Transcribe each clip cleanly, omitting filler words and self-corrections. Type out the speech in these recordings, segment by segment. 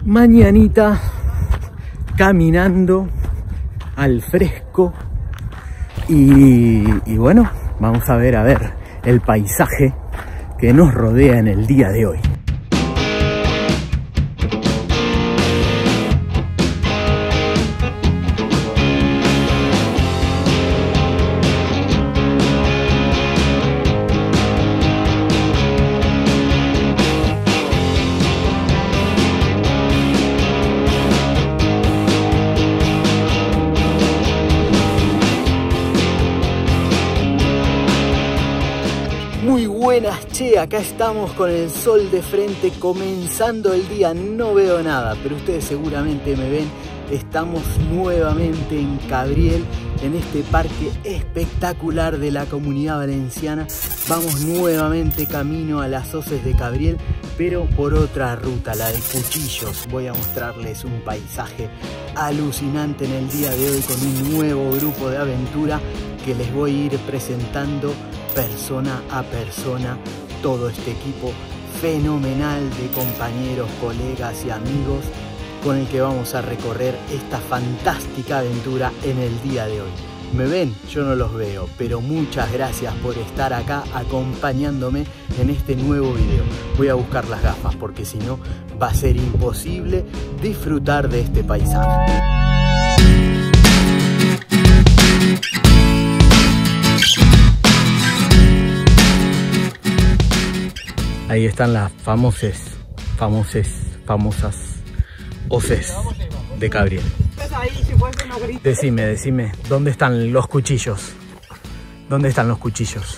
Mañanita caminando al fresco y bueno, vamos a ver el paisaje que nos rodea en el día de hoy. Muy buenas, che, acá estamos con el sol de frente, comenzando el día. No veo nada, pero ustedes seguramente me ven. Estamos nuevamente en Cabriel, en este parque espectacular de la Comunidad Valenciana. Vamos nuevamente camino a las hoces de Cabriel, pero por otra ruta, la de Cuchillos. Voy a mostrarles un paisaje alucinante en el día de hoy con un nuevo grupo de aventura que les voy a ir presentando persona a persona. Todo este equipo fenomenal de compañeros, colegas y amigos con el que vamos a recorrer esta fantástica aventura en el día de hoy. ¿Me ven? Yo no los veo, pero muchas gracias por estar acá acompañándome en este nuevo video. Voy a buscar las gafas porque si no va a ser imposible disfrutar de este paisaje. Ahí están las famosas hoces de Cabriel. Decime, ¿dónde están los cuchillos? ¿Dónde están los cuchillos?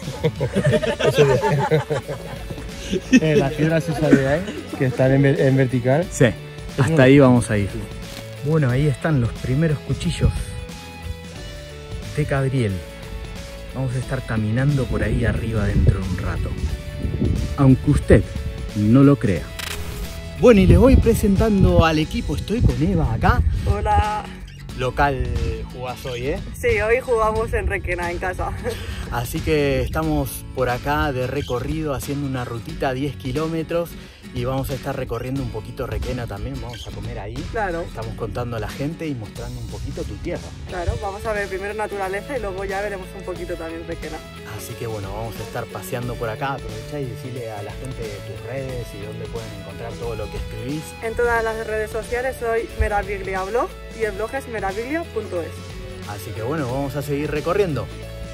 Las piedras esas de ahí, que están en vertical. Sí, hasta ahí vamos a ir. Bueno, ahí están los primeros cuchillos de Cabriel. Vamos a estar caminando por ahí arriba dentro de un rato, aunque usted no lo crea. Bueno, y les voy presentando al equipo. Estoy con Eva acá. Hola. Local jugás hoy, ¿eh? Sí, hoy jugamos en Requena, en casa. Así que estamos por acá de recorrido haciendo una rutita 10 kilómetros y vamos a estar recorriendo un poquito Requena también. Vamos a comer ahí. Claro. Estamos contando a la gente y mostrando un poquito tu tierra. Claro, vamos a ver primero naturaleza y luego ya veremos un poquito también Requena. Así que bueno, vamos a estar paseando por acá. Aprovecha y decirle a la gente tus redes y dónde pueden encontrar todo lo que escribís. En todas las redes sociales soy Meraviglia Blog y el blog es meraviglia.es. Así que bueno, vamos a seguir recorriendo.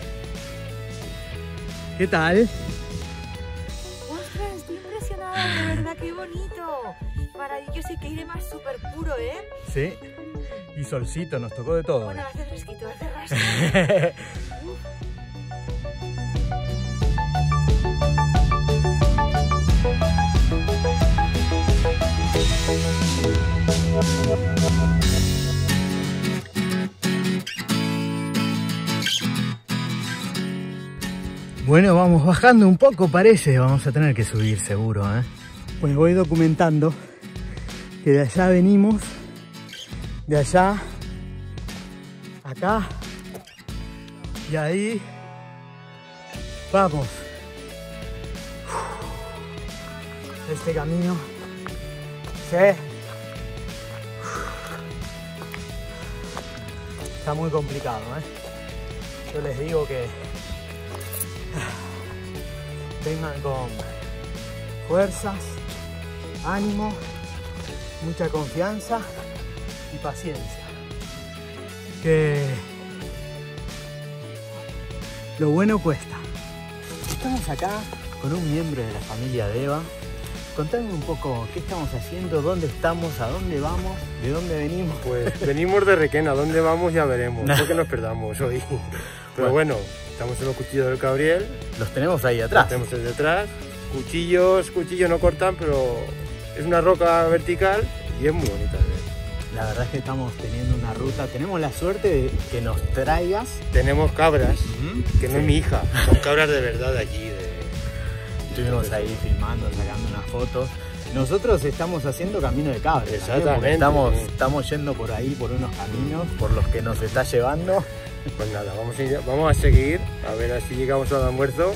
¿Qué tal? ¡Ostras! Estoy impresionada, de verdad, qué bonito. Maravilloso y que aire más súper puro, ¿eh? Sí, y solcito, nos tocó de todo. Bueno, hace fresquito, hace rasca. Bueno, vamos bajando un poco, parece. Vamos a tener que subir seguro, ¿eh? Pues voy documentando que de allá venimos, de allá, acá, y ahí vamos. Este camino, sí, está muy complicado, ¿eh? Yo les digo que vengan con fuerzas, ánimo, mucha confianza y paciencia. Que lo bueno cuesta. Estamos acá con un miembro de la familia de Eva. Contadme un poco qué estamos haciendo, dónde estamos, a dónde vamos, de dónde venimos. Pues venimos de Requena, ¿dónde vamos? Ya veremos, no que nos perdamos hoy. Pero bueno, estamos en los cuchillos del Cabriel. Los tenemos ahí atrás. Los tenemos ahí detrás. Cuchillos no cortan, pero es una roca vertical y es muy bonita de ver. La verdad es que estamos teniendo una ruta, tenemos la suerte de que nos traigas. Tenemos cabras, que no es mi hija, son cabras de verdad de aquí. Estuvimos ahí filmando, sacando unas fotos. Nosotros estamos haciendo camino de cabras. Exactamente. Estamos yendo por ahí, por unos caminos, por los que nos está llevando. Pues nada, vamos a seguir, a ver si llegamos al almuerzo.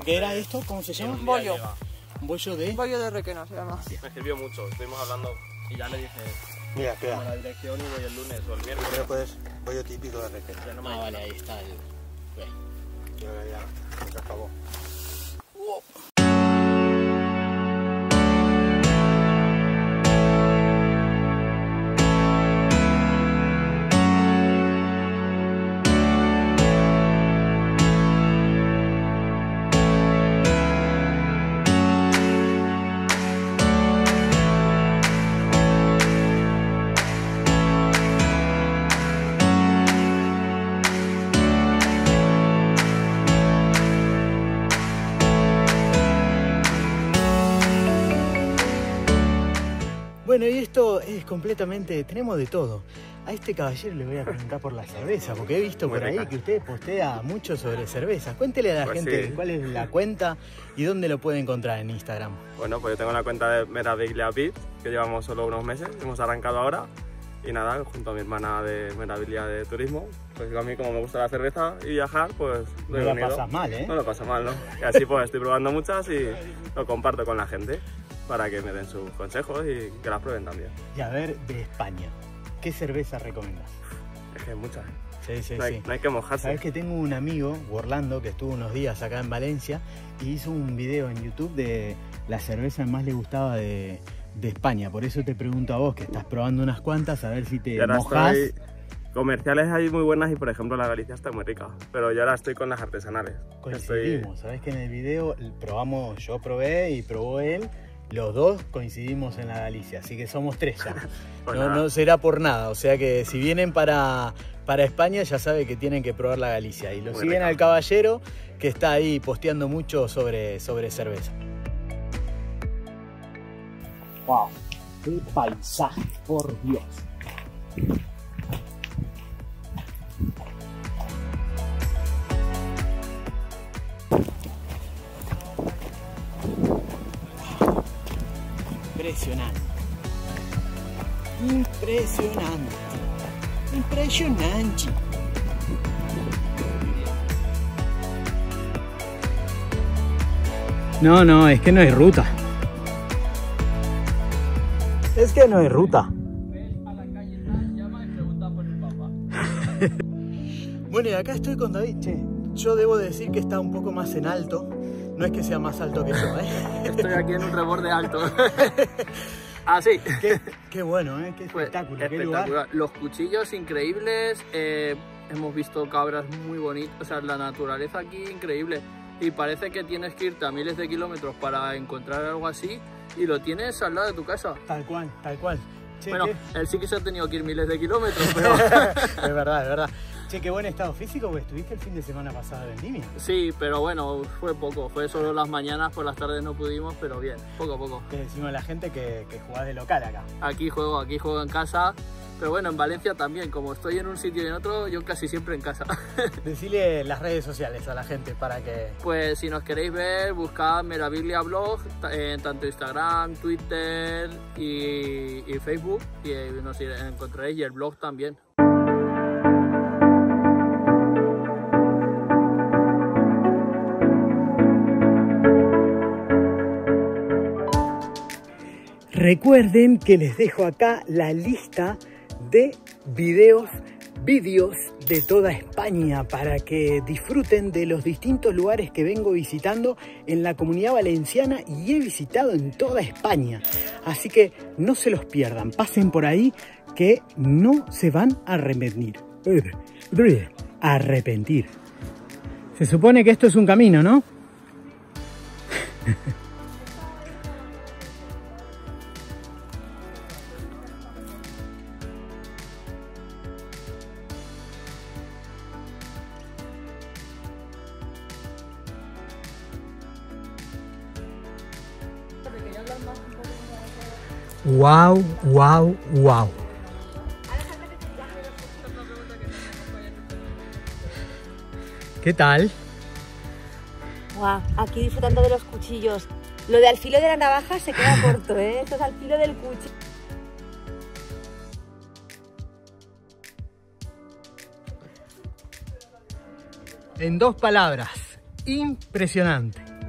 ¿Qué era esto? ¿Cómo se llama? Bollo. Un bollo de... Bollo de Requena se llama. Me escribió mucho, estuvimos hablando y ya le dije Mira, espera. la dirección y voy el lunes o el miércoles. Pero pues, pollo típico de Requena. Ya no me Ah, vale, ahí está el... Yo ya se acabó. Bueno, y esto es completamente... Tenemos de todo. A este caballero le voy a preguntar por la cerveza, porque he visto Muy por ahí rica. que usted postea mucho sobre cerveza. Cuéntele a la Pues gente sí. cuál es la cuenta y dónde lo puede encontrar en Instagram. Bueno, pues yo tengo una cuenta de Meraviglia VIP, que llevamos solo unos meses, hemos arrancado ahora. Y nada, junto a mi hermana de Meraviglia de Turismo, pues a mí como me gusta la cerveza y viajar, pues lo No he la unido. pasas mal, ¿eh? No lo paso mal, ¿no? Y así pues estoy probando muchas y lo comparto con la gente para que me den sus consejos y que las prueben también. Y a ver, de España, ¿qué cerveza recomiendas? Es que hay muchas, Sí, sí, no hay, sí. no hay que mojarse. Sabes que tengo un amigo, Orlando, que estuvo unos días acá en Valencia y hizo un video en YouTube de la cerveza que más le gustaba de España. Por eso te pregunto a vos, que estás probando unas cuantas, a ver si Y te ahora mojás. comerciales hay muy buenas y por ejemplo la Galicia está muy rica, pero yo ahora estoy con las artesanales. Coincidimos, sabes que en el video probamos, yo probé y probó él, los dos coincidimos en la Galicia, así que somos tres ya. Pues No, nada. no será por nada, o sea que si vienen para España ya sabe que tienen que probar la Galicia. Y lo Muy siguen rica. al caballero que está ahí posteando mucho sobre cerveza. ¡Wow! ¡Qué paisaje, por Dios! Impresionante. Impresionante. Impresionante. No, no, es que no hay ruta. Es que no hay ruta. Bueno, y acá estoy con David. Che, yo debo decir que está un poco más en alto. No es que sea más alto que yo, ¿eh? Estoy aquí en un reborde alto. Ah, sí. Qué bueno, ¿eh? Qué Pues, espectáculo, qué lugar. espectacular. Los cuchillos increíbles. Hemos visto cabras muy bonitas. O sea, la naturaleza aquí increíble. Y parece que tienes que irte a miles de kilómetros para encontrar algo así. Y lo tienes al lado de tu casa. Tal cual, tal cual. Che, Bueno, ¿qué? él sí que se ha tenido que ir miles de kilómetros, pero... Es verdad, es verdad. Che, qué buen estado físico, porque estuviste el fin de semana pasado en Vendimia. Sí, pero bueno, fue poco. Fue solo las mañanas, por las tardes no pudimos, pero bien, poco a poco. Le decimos a la gente que jugás de local acá. Aquí juego en casa. Pero bueno, en Valencia también, como estoy en un sitio y en otro, yo casi siempre en casa. Decirle las redes sociales a la gente para que... Pues si nos queréis ver, buscad Meraviglia Blog en tanto Instagram, Twitter y Facebook, y nos encontraréis, y el blog también. Recuerden que les dejo acá la lista de vídeos de toda España para que disfruten de los distintos lugares que vengo visitando en la Comunidad Valenciana y he visitado en toda España. Así que no se los pierdan, pasen por ahí que no se van a arrepentir. Se supone que esto es un camino, ¿no? Wow, wow, wow. ¿Qué tal? Guau, aquí disfrutando de los cuchillos. Lo de al filo de la navaja se queda corto, ¿eh? Esto es al filo del cuchillo. En dos palabras, impresionante.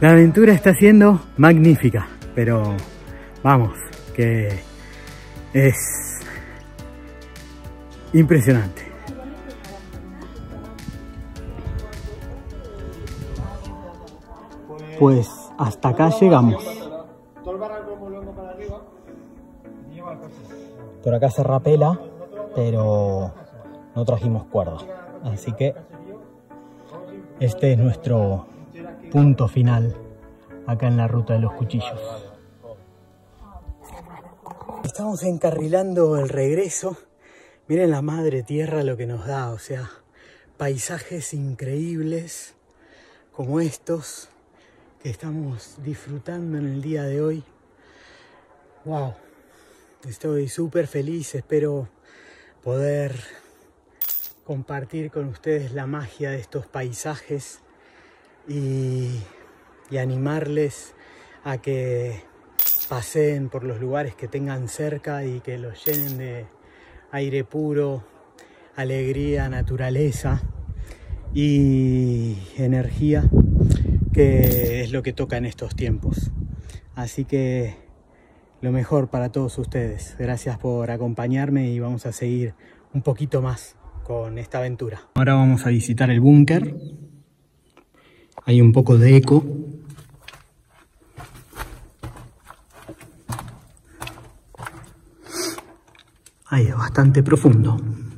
La aventura está siendo magnífica, pero vamos, que es impresionante. Pues hasta acá llegamos. Por acá se rapela, pero no trajimos cuerda, así que este es nuestro punto final acá en la ruta de los cuchillos. Estamos encarrilando el regreso. Miren la madre tierra lo que nos da, o sea, paisajes increíbles como estos que estamos disfrutando en el día de hoy. Wow, estoy súper feliz, espero poder compartir con ustedes la magia de estos paisajes y animarles a que paseen por los lugares que tengan cerca y que los llenen de aire puro, alegría, naturaleza y energía, que es lo que toca en estos tiempos. Así que lo mejor para todos ustedes. Gracias por acompañarme y vamos a seguir un poquito más con esta aventura. Ahora vamos a visitar el búnker. Hay un poco de eco. Ahí es bastante profundo.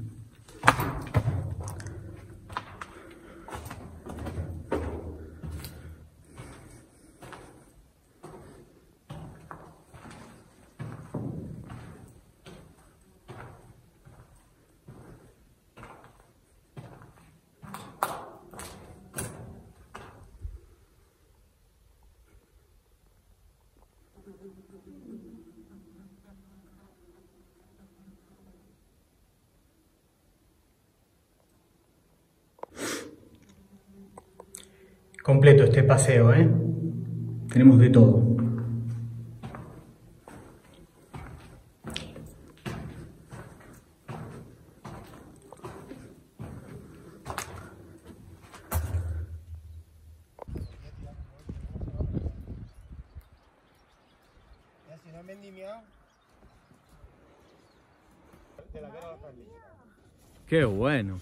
Completo este paseo, ¿eh? Tenemos de todo. Qué bueno.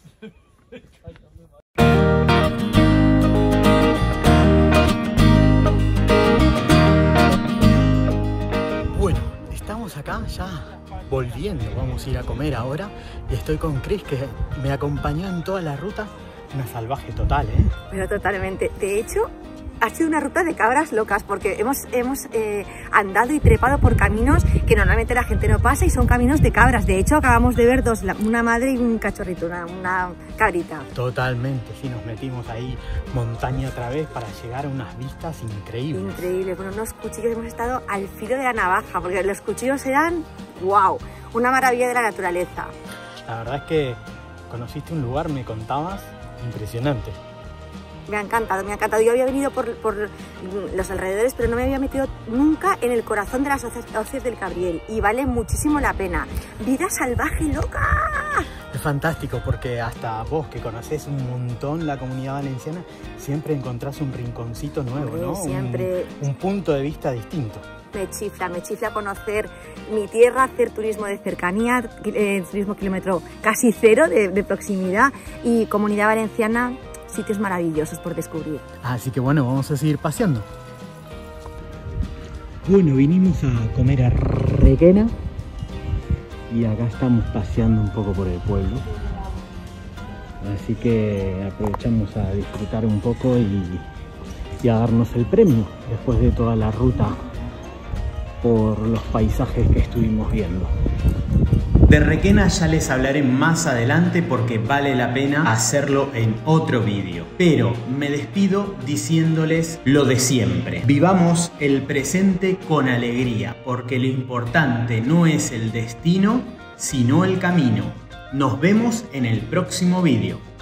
Bueno, estamos acá ya volviendo, vamos a ir a comer ahora y estoy con Chris, que me acompañó en toda la ruta. Una salvaje total, ¿eh? Pero totalmente. De hecho, ha sido una ruta de cabras locas porque hemos andado y trepado por caminos que normalmente la gente no pasa y son caminos de cabras. De hecho, acabamos de ver dos, una madre y un cachorrito, una cabrita. Totalmente, sí, nos metimos ahí montaña otra vez para llegar a unas vistas increíbles. Increíble, con unos cuchillos hemos estado al filo de la navaja porque los cuchillos eran, wow, una maravilla de la naturaleza. La verdad es que conociste un lugar, me contabas, impresionante. Me ha encantado, me ha encantado. Yo había venido por los alrededores, pero no me había metido nunca en el corazón de las hoces del Cabriel y vale muchísimo la pena. Vida salvaje loca. Es fantástico porque hasta vos que conocés un montón la Comunidad Valenciana, siempre encontrás un rinconcito nuevo, ¿no? Siempre. Un punto de vista distinto. Me chifla conocer mi tierra, hacer turismo de cercanía, turismo kilómetro casi cero de proximidad y Comunidad Valenciana. Sitios maravillosos por descubrir. Así que bueno, vamos a seguir paseando. Bueno, vinimos a comer a Requena y acá estamos paseando un poco por el pueblo. Así que aprovechamos a disfrutar un poco y a darnos el premio después de toda la ruta por los paisajes que estuvimos viendo. De Requena ya les hablaré más adelante porque vale la pena hacerlo en otro vídeo. Pero me despido diciéndoles lo de siempre. Vivamos el presente con alegría, porque lo importante no es el destino, sino el camino. Nos vemos en el próximo vídeo.